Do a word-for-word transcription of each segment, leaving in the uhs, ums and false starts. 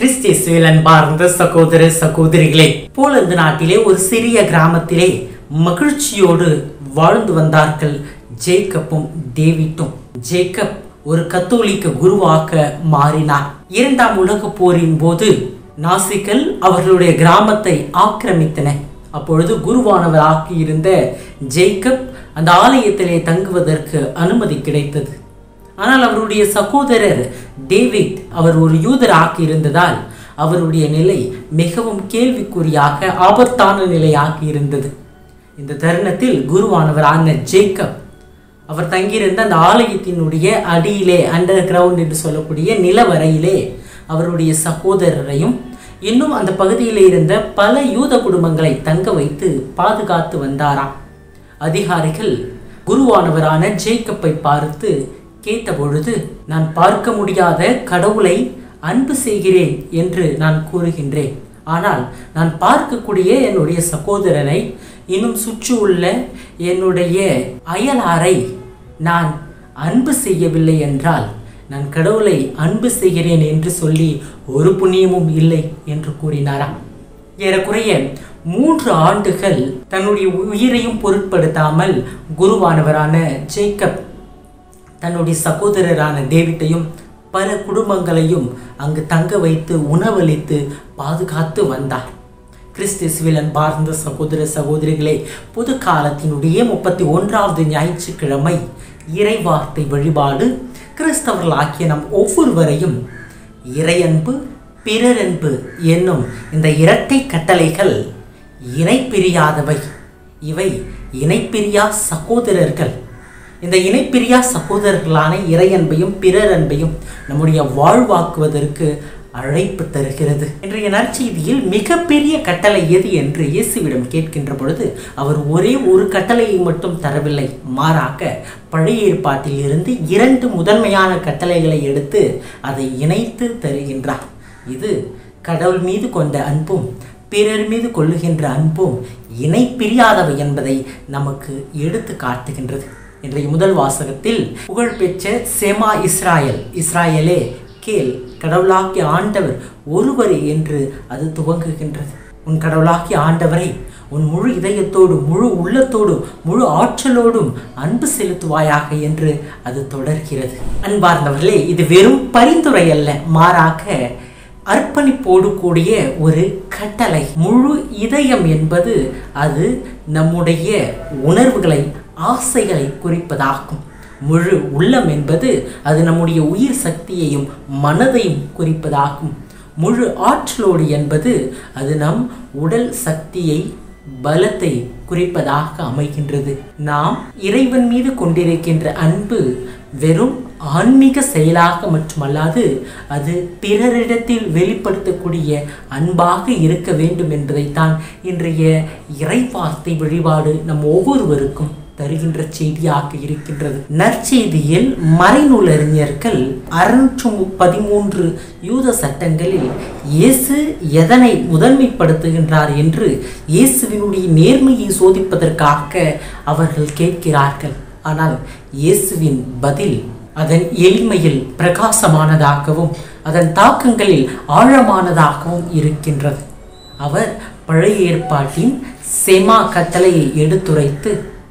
கிறிஸ்தியேசுவில் அன்பார்ந்த சகோதர சகோதரிகளே, போலந்து நாட்டிலே ஒரு சிறிய கிராமத்திலே மகிழ்ச்சியோடு வாழ்ந்து வந்தார்கள் ஜேக்கப்பும் டேவிட்டும். ஜேக்கப் ஒரு கத்தோலிக்க குருவாக மாறினார். இரண்டாம் உலக போரின் போது நாசிகள் அவர்களுடைய கிராமத்தை ஆக்கிரமித்தன. அப்பொழுது குருவானவராக இருந்த ஜேக்கப் அந்த ஆலயத்திலே தங்குவதற்கு அனுமதி கிடைத்தது. ஆனால் அவருடைய சகோதரர் டேவிட் அவர் ஒரு யூதராக இருந்ததால் அவருடைய நிலை மிகவும் கேள்விக்குறியாக ஆபத்தான நிலையாக இருந்தது. இந்த தருணத்தில் குருவானவரான ஜேக்கப் அவர் தங்கியிருந்த அந்த ஆலயத்தினுடைய அடியிலே, அண்டர் கிரவுண்ட் என்று சொல்லக்கூடிய நிலவரையிலே அவருடைய சகோதரரையும் இன்னும் அந்த பகுதியில் இருந்த பல யூத குடும்பங்களை தங்க வைத்து பாதுகாத்து வந்தாராம். அதிகாரிகள் குருவானவரான ஜேக்கப்பை பார்த்து கேட்டபொழுது, நான் பார்க்க முடியாத கடவுளை அன்பு செய்கிறேன் என்று நான் கூறுகின்றேன். ஆனால் நான் பார்க்கக்கூடிய என்னுடைய சகோதரனை, இன்னும் சுற்றி உள்ள என்னுடைய அயலாரை நான் அன்பு செய்யவில்லை என்றால் நான் கடவுளை அன்பு செய்கிறேன் என்று சொல்லி ஒரு புண்ணியமும் இல்லை என்று கூறினாராம். ஏறக்குறைய மூன்று ஆண்டுகள் தன்னுடைய உயிரையும் பொருட்படுத்தாமல் குருவானவரான ஜேக்கப் தன்னுடைய சகோதரரான டேவிட்டையும் பல குடும்பங்களையும் அங்கு தங்க வைத்து உணவளித்து பாதுகாத்து வந்தார். கிறிஸ்தியேசுவில் அன்பார்ந்த சகோதர சகோதரிகளே, பொது காலத்தினுடைய முப்பத்தி ஒன்றாவது ஞாயிற்றுக்கிழமை இறைவார்த்தை வழிபாடு கிறிஸ்தவர்களாகிய நம் ஒவ்வொருவரையும் இறையன்பு பிறரன்பு என்னும் இந்த இரட்டை கட்டளைகள் இணை பிரியாதவை. இவை இணைப்பிரியா சகோதரர்கள். இந்த இணைப்பிரியா சகோதரர்களான இறையன்பையும் பிறரன்பையும் நம்முடைய வாழ்வாக்குவதற்கு அழைப்பு தருகிறது. இன்றைய நற்செய்தியில் மிகப்பெரிய கட்டளை எது என்று இயேசுவிடம் கேட்கின்ற பொழுது அவர் ஒரே ஒரு கட்டளையை மட்டும் தரவில்லை. மாறாக பழைய ஏற்பாட்டில் இருந்து இரண்டு முதன்மையான கட்டளைகளை எடுத்து அதை இணைத்து தருகின்றார். இது கடவுள் மீது கொண்ட அன்பும் பிறர் மீது கொள்ளுகின்ற அன்பும் இணை பிரியாதவை என்பதை நமக்கு எடுத்து காட்டுகின்றது. இன்றைய முதல் வாசகத்தில் புகழ்பெற்ற செமா இஸ்ராயல், இஸ்ராயலே கேள், கடவுளாகிய ஆண்டவர் ஒருவரே என்று அது துவங்குகின்றது. உன் கடவுளாகிய ஆண்டவரை உன் முழு இதயத்தோடு முழு உள்ளத்தோடு முழு ஆற்றலோடும் அன்பு செலுத்துவாயாக என்று அது தொடர்கிறது. அன்பார்ந்தவர்களே, இது வெறும் பரிந்துரை அல்ல, மாறாக அர்ப்பணிப்போடு கூடிய ஒரு கட்டளை. முழு இதயம் என்பது அது நம்முடைய உணர்வுகளை ஆசைகளை குறிப்பதாகும். முழு உள்ளம் என்பது அது நம்முடைய உயிர் சக்தியையும் மனதையும் குறிப்பதாகும். முழு ஆற்றலோடு என்பது அது நம் உடல் சக்தியை பலத்தை குறிப்பதாக அமைகின்றது. நாம் இறைவன் மீது கொண்டிருக்கின்ற அன்பு வெறும் ஆன்மீக செயலாக மட்டுமல்லாது அது பிறரிடத்தில் வெளிப்படுத்தக்கூடிய அன்பாக இருக்க வேண்டும் என்பதைத்தான் இன்றைய இறைவார்த்தை வழிபாடு நம் ஒவ்வொருவருக்கும் தருகின்ற செய்தியாக இருக்கின்றது. நற்செய்தியில் மறைநூல் அறிஞர்கள் அறுநூற்று பதிமூன்று யூத சட்டங்களில் இயேசு எதனை முதன்மைப்படுத்துகின்றார் என்று இயேசுவினுடைய நேர்மையை சோதிப்பதற்காக அவர்கள் கேட்கிறார்கள். ஆனால் இயேசுவின் பதில் அதன் எளிமையில் பிரகாசமானதாகவும் அதன் தாக்கங்களில் ஆழமானதாகவும் இருக்கின்றது. அவர் பழைய ஏற்பாட்டின் செமா கட்டளையை எடுத்துரைத்து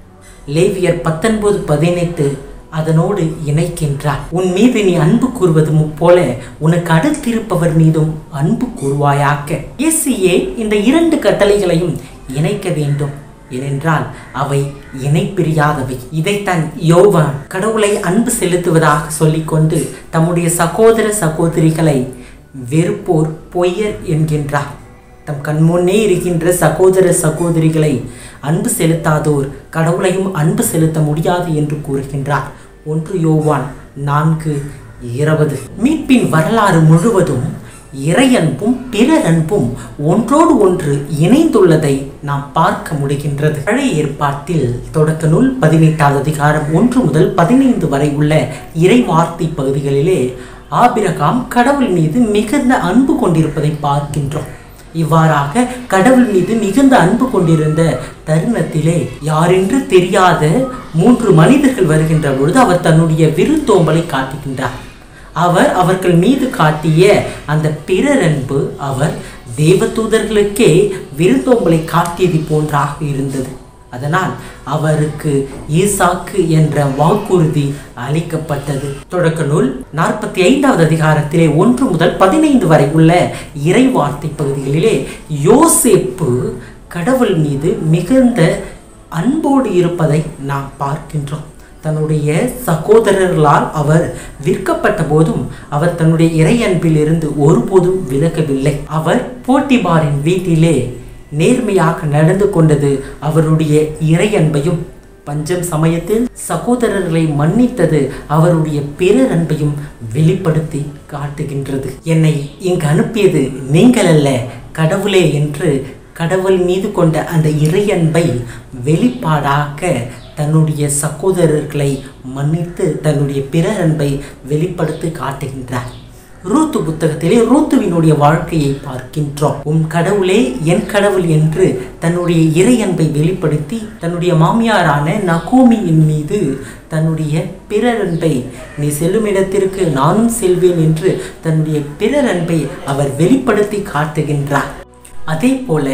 லேவியர் பத்தொன்பது பதினெட்டு அதனோடு இணைக்கின்றார். உன் மீது நீ அன்பு கூறுவது போல உனக்கு அடுத்திருப்பவர் மீதும் அன்பு கூறுவாயாக. இயேசுவே இந்த இரண்டு கட்டளைகளையும் இணைக்க வேண்டும், ஏனென்றால் அவை இணைப்பிரியாதவை. இதைத்தான் யோவான் கடவுளை அன்பு செலுத்துவதாக சொல்லிக்கொண்டு தம்முடைய சகோதர சகோதரிகளை வெறுப்போர் பொய்யர் என்கின்றார். தம் கண்முன்னே இருக்கின்ற சகோதர சகோதரிகளை அன்பு செலுத்தாதோர் கடவுளையும் அன்பு செலுத்த முடியாது என்று கூறுகின்றார். ஒன்று யோவான் நான்கு இருபது. மீட்பின் வரலாறு முழுவதும் இறையன்பும் பிறரன்பும் ஒன்றோடு ஒன்று இணைந்துள்ளதை நாம் பார்க்க முடிகின்றது. பழைய ஏற்பாட்டில் தொடக்க நூல் பதினெட்டாவது அதிகாரம் ஒன்று முதல் பதினைந்து வரை உள்ள இறைவார்த்தை பகுதிகளிலே ஆபிரகாம் கடவுள் மீது மிகுந்த அன்பு கொண்டிருப்பதை பார்க்கின்றோம். இவ்வாறாக கடவுள் மீது மிகுந்த அன்பு கொண்டிருந்த தருணத்திலே யாரென்று தெரியாத மூன்று மனிதர்கள் வருகின்ற பொழுது அவர் தன்னுடைய விருந்தோம்பலை காட்டுகின்றார். அவர் அவர்கள் மீது காட்டிய அந்த பிறர் அன்பு அவர் தேவதூதர்களுக்கே விருந்தோம்பலை காட்டியது போன்றாக இருந்தது. அதனால் அவருக்கு ஈசாக்கு என்ற வாக்குறுதி அளிக்கப்பட்டது. தொடக்க நூல் நாற்பத்தி ஐந்தாவது அதிகாரத்திலே ஒன்று முதல் பதினைந்து வரை உள்ள இறை வார்த்தை பகுதிகளிலே யோசேப்பு கடவுள் மீது மிகுந்த அன்போடு இருப்பதை நாம் பார்க்கின்றோம். தன்னுடைய சகோதரர்களால் அவர் விற்கப்பட்ட போதும் அவர் தன்னுடைய இறை அன்பில் இருந்து ஒருபோதும் விலகவில்லை. அவர் போட்டிபாரின் வீட்டிலே நேர்மையாக நடந்து கொண்டது அவருடைய இறை அன்பையும், பஞ்சம் சமயத்தில் சகோதரர்களை மன்னித்தது அவருடைய பிறர் அன்பையும் வெளிப்படுத்தி காட்டுகின்றது. என்னை இங்கு அனுப்பியது நீங்கள் அல்ல, கடவுளே என்று கடவுள் மீது கொண்ட அந்த இறை அன்பை வெளிப்பாடாக தன்னுடைய சகோதரர்களை மன்னித்து தன்னுடைய பிறர் அன்பை வெளிப்படுத்தி காட்டுகின்றார். ரூத்து புத்தகத்திலே ரூத்துவினுடைய வாழ்க்கையை பார்க்கின்றோம். உன் கடவுளே என் கடவுள் என்று தன்னுடைய இறை அன்பை வெளிப்படுத்தி தன்னுடைய மாமியாரான நகோமியின் மீது தன்னுடைய பிறர் அன்பை, நீ செல்லும் இடத்திற்கு நானும் செல்வேன் என்று தன்னுடைய பிறர் அன்பை அவர் வெளிப்படுத்தி காட்டுகின்றார். அதே போல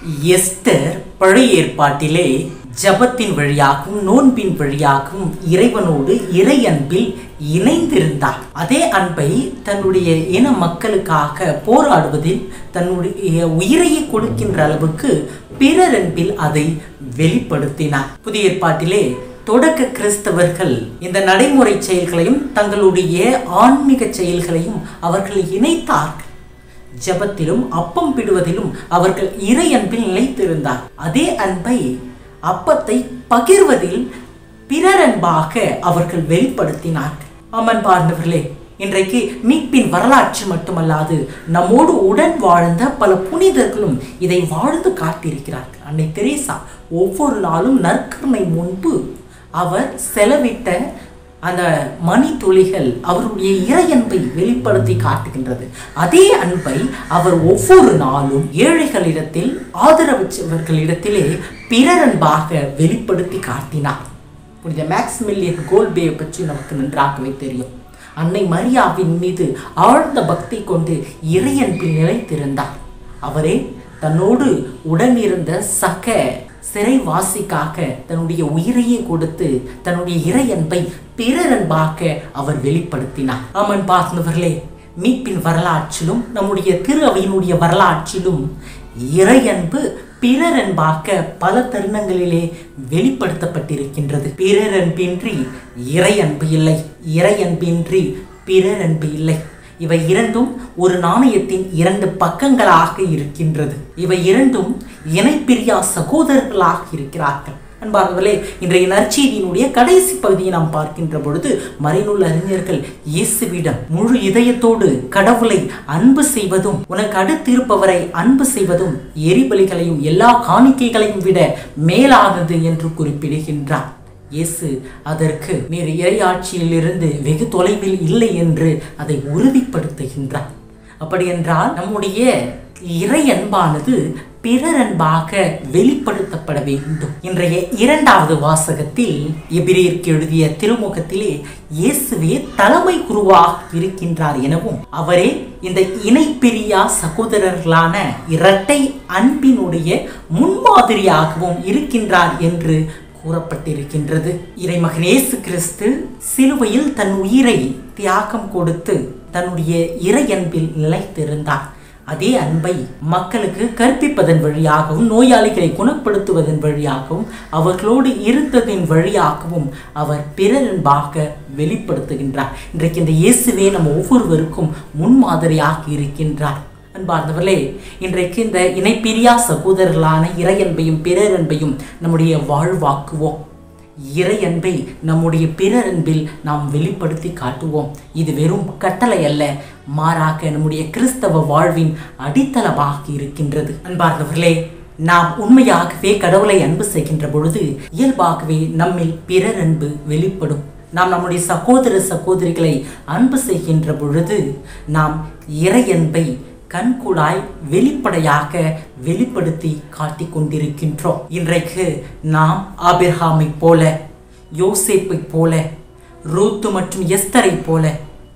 எஸ்தர் பழைய ஏற்பாட்டிலே ஜபத்தின் வழியாகவும் நோன்பின் வழியாகவும் இறைவனோடு இறை அன்பில் இணைந்திருந்தார். அதே அன்பை தன்னுடைய இன மக்களுக்காக போராடுவதில் தன்னுடைய உயிரையை கொடுக்கின்ற அளவுக்கு பிறர் அன்பில் அதை வெளிப்படுத்தினார். புதிய ஏற்பாட்டிலே தொடக்க கிறிஸ்தவர்கள் இந்த நடைமுறை செயல்களையும் தங்களுடைய ஆன்மீக செயல்களையும் அவர்கள் இணைத்தார்கள். ஜபத்திலும் அப்பம் பிடுவதிலும் அவர்கள் இறை அன்பில் நிலைத்திருந்தார். அதே அன்பை அப்பத்தை பகிர்வதில் பிறர் அன்பாக அவர்கள் வெளிப்படுத்தினார்கள். ஆமன் பார்ந்தவர்களே, இன்றைக்கு மீட்பின் வரலாற்று மட்டுமல்லாது நம்மோடு உடன் வாழ்ந்த பல புனிதர்களும் இதை வாழ்ந்து காட்டியிருக்கிறார்கள். அன்னை தெரேசா ஒவ்வொரு நாளும் நற்கருணை முன்பு அவர் செலவிட்ட அந்த மணி துளிகள் அவருடைய இறை அன்பை வெளிப்படுத்தி காட்டுகின்றது. அதே அன்பை அவர் ஒவ்வொரு நாளும் ஏழைகளிடத்தில் ஆதரவற்றவர்களிடத்திலே பிறர் அன்பாக வெளிப்படுத்தி காட்டினார். புனித மேக்ஸ்மில்லியன் கோல்பே பற்றி நமக்கு நன்றாகவே தெரியும். அன்னை மரியாவின் மீது ஆழ்ந்த பக்தி கொண்டு இறை அன்பில் நிலைத்திருந்தார். அவரே தன்னோடு உடனிருந்த சக சிறைவாசிக்காக தன்னுடைய உயிரையே கொடுத்து தன்னுடைய இறை அன்பை பிறர் அன்பாக அவர் வெளிப்படுத்தினார். ஆமன் பார்த்தவர்களே, மீட்பின் வரலாற்றிலும் நம்முடைய திரு அவையினுடைய வரலாற்றிலும் இறை அன்பு பிறர் அன்பாக பல தருணங்களிலே வெளிப்படுத்தப்பட்டிருக்கின்றது. பிறர் அன்பின்றி இறை அன்பு இல்லை, இறை அன்பின்றி பிறர் அன்பு இல்லை. இவை இரண்டும் ஒரு நாணயத்தின் இரண்டு பக்கங்களாக இருக்கின்றது. இவை இரண்டும் இணைப்பிரியா சகோதரர்களாக இருக்கிறார்கள். அன்பார்களே, இன்றைய நற்செய்தியினுடைய கடைசி பகுதியை நாம் பார்க்கின்ற பொழுது மறைநூல் அறிஞர்கள் இயேசுவிடம் முழு இதயத்தோடு கடவுளை அன்பு செய்வதும் உனக்கு அடுத்து இருப்பவரை அன்பு செய்வதும் எரிபலிகளையும் எல்லா காணிக்கைகளையும் விட மேலானது என்று குறிப்பிடுகின்றார். இயேசு அதற்கு நீர் இறையாட்சியில் இருந்து வெகு தொலைவில் இல்லை என்று அதை உறுதிப்படுத்துகின்றார். அப்படி என்றால் நம்முடைய இறை அன்பானது பிறர் அன்பாக வெளிப்படுத்தப்பட வேண்டும். இன்றைய இரண்டாவது வாசகத்தில் எபிரேயருக்கு எழுதிய திருமுகத்திலே இயேசுவே தலைமை குருவாக இருக்கின்றார் எனவும் அவரே இந்த இணைப்பிரியா சகோதரர்களான இரட்டை அன்பினுடைய முன்மாதிரியாகவும் இருக்கின்றார் என்று கூறப்பட்டிருக்கின்றது. இறைமகன் இயேசு கிறிஸ்து சிலுவையில் தன் உயிரை தியாகம் கொடுத்து தன்னுடைய இறை அன்பில் நிலைத்திருந்தார். அதே அன்பை மக்களுக்கு கற்பிப்பதன் வழியாகவும் நோயாளிகளை குணப்படுத்துவதன் வழியாகவும் அவர்களோடு இருந்ததின் வழியாகவும் அவர் பிறர் அன்பாக வெளிப்படுத்துகின்றார். இன்றைக்கு இந்த இயேசுவே நம்ம ஒவ்வொருவருக்கும் முன்மாதிரியாக இருக்கின்றார். அன்பார்ந்தவர்களே, இன்றைக்கு இந்த இணைப்பிரியா சகோதரர்களான இறை அன்பையும் பிறர் அன்பையும் நம்முடைய வாழ்வாக்குவோம். இறை அன்பை நம்முடைய பிறர் அன்பில் நாம் வெளிப்படுத்தி காட்டுவோம். இது வெறும் கட்டளை அல்ல, மாறாக நம்முடைய கிறிஸ்தவ வாழ்வின் அடித்தளமாக இருக்கின்றது. அன்பார்ந்தவர்களே, நாம் உண்மையாகவே கடவுளை அன்பு செய்கின்ற பொழுது இயல்பாகவே நம்மில் பிறர் அன்பு வெளிப்படும். நாம் நம்முடைய சகோதர சகோதரிகளை அன்பு செய்கின்ற பொழுது நாம் இறை அன்பை கண்கூடாய் வெளிப்படையாக வெளிப்படுத்தி காட்டிக் கொண்டிருக்கின்றோம். இன்றைக்கு நாம் ஆபிரகாமை போல, யோசேப்பை போல, ரூத்து மற்றும் எஸ்தரை போல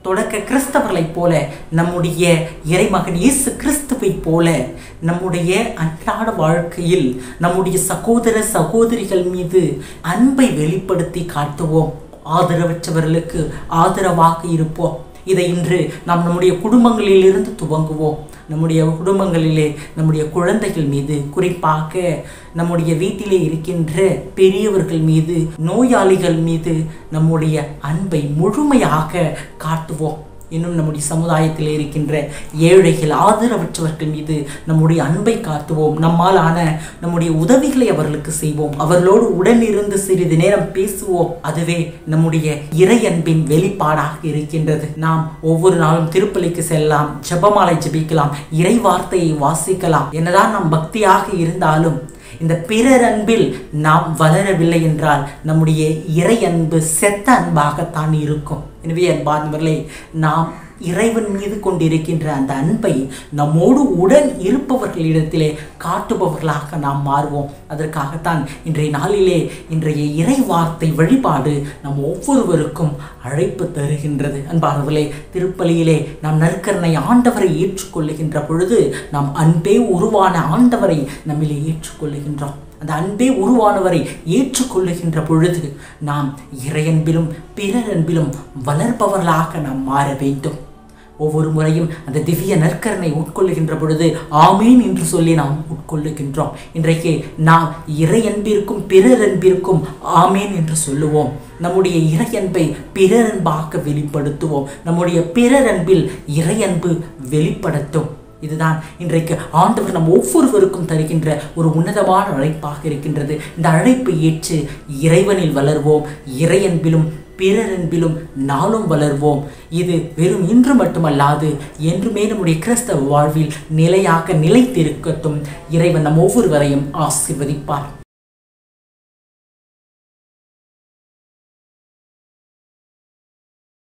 தொடக்க கிறிஸ்தவர்களைப் போல நம்முடைய இறைமகன் இயேசு கிறிஸ்துவைப் போல நம்முடைய அன்றாட வாழ்க்கையில் நம்முடைய சகோதர சகோதரிகள் மீது அன்பை வெளிப்படுத்தி காட்டுவோம். ஆதரவற்றவர்களுக்கு ஆதரவாக இருப்போம். இதை இன்று நாம் நம்முடைய குடும்பங்களில் இருந்து துவங்குவோம். நம்முடைய குடும்பங்களிலே நம்முடைய குழந்தைகள் மீது, குறிப்பாக நம்முடைய வீட்டிலே இருக்கின்ற பெரியவர்கள் மீது, நோயாளிகள் மீது நம்முடைய அன்பை முழுமையாக காட்டுவோம். இன்னும் நம்முடைய சமுதாயத்தில் இருக்கின்ற ஏழைகள், ஆதரவற்றவர்கள் மீது நம்முடைய அன்பை காட்டுவோம். நம்மால் ஆன நம்முடைய உதவிகளை அவர்களுக்கு செய்வோம். அவர்களோடு உடனிருந்து சிறிது நேரம் பேசுவோம். அதுவே நம்முடைய இறை அன்பின் வெளிப்பாடாக இருக்கின்றது. நாம் ஒவ்வொரு நாளும் திருப்பலிக்கு செல்லலாம், ஜெபமாலை ஜெபிக்கலாம், இறை வார்த்தையை வாசிக்கலாம். என்னதான் நாம் பக்தியாக இருந்தாலும் இந்த பிறர் அன்பில் நாம் வளரவில்லை என்றால் நம்முடைய இறை அன்பு செத்த அன்பாகத்தான் இருக்கும். எனவே அன்பார்ந்தவர்களே, நாம் இறைவன் மீது கொண்டிருக்கின்ற அந்த அன்பை நம்மோடு உடன் இருப்பவர்களிடத்திலே காட்டுபவர்களாக நாம் மாறுவோம். அதற்காகத்தான் இன்றைய நாளிலே இன்றைய இறை வார்த்தை வழிபாடு நம் ஒவ்வொருவருக்கும் அழைப்பு தருகின்றது. அன்பார்ந்தவர்களே, திருப்பலியிலே நாம் நற்கருணை ஆண்டவரை ஏற்றுக்கொள்ளுகின்ற பொழுது நாம் அன்பே உருவான ஆண்டவரை நம்மிலே ஏற்றுக்கொள்ளுகின்றோம். அந்த அன்பே உருவானவரை ஏற்றுக்கொள்ளுகின்ற பொழுது நாம் இறையன்பிலும் பிறர் அன்பிலும் வளர்ப்பவர்களாக நாம் மாற வேண்டும். ஒவ்வொரு முறையும் அந்த திவ்ய நற்கரனை உட்கொள்ளுகின்ற பொழுது ஆமீன் என்று சொல்லி நாம் உட்கொள்ளுகின்றோம். இன்றைக்கு நாம் இறை அன்பிற்கும் பிறர் அன்பிற்கும் ஆமீன் என்று சொல்லுவோம். நம்முடைய இறை அன்பை பிறர் அன்பாக வெளிப்படுத்துவோம். நம்முடைய பிறர் அன்பில் இறை அன்பு வெளிப்படுத்தும். இதுதான் இன்றைக்கு ஆண்டவர் நம் ஒவ்வொருவருக்கும் தருகின்ற ஒரு உன்னதமான அழைப்பாக இருக்கின்றது. இந்த அழைப்பை ஏற்று இறைவனில் வளர்வோம். இறை அன்பிலும் பிறர் அன்பிலும் நாளும் வளர்வோம். இது வெறும் இன்று மட்டுமல்லாது என்றுமே நம்முடைய கிறிஸ்தவ வாழ்வில் நிலையாக நிலைத்திருக்கட்டும். இறைவன் நம் ஒவ்வொருவரையும் ஆசீர்வதிப்பார்.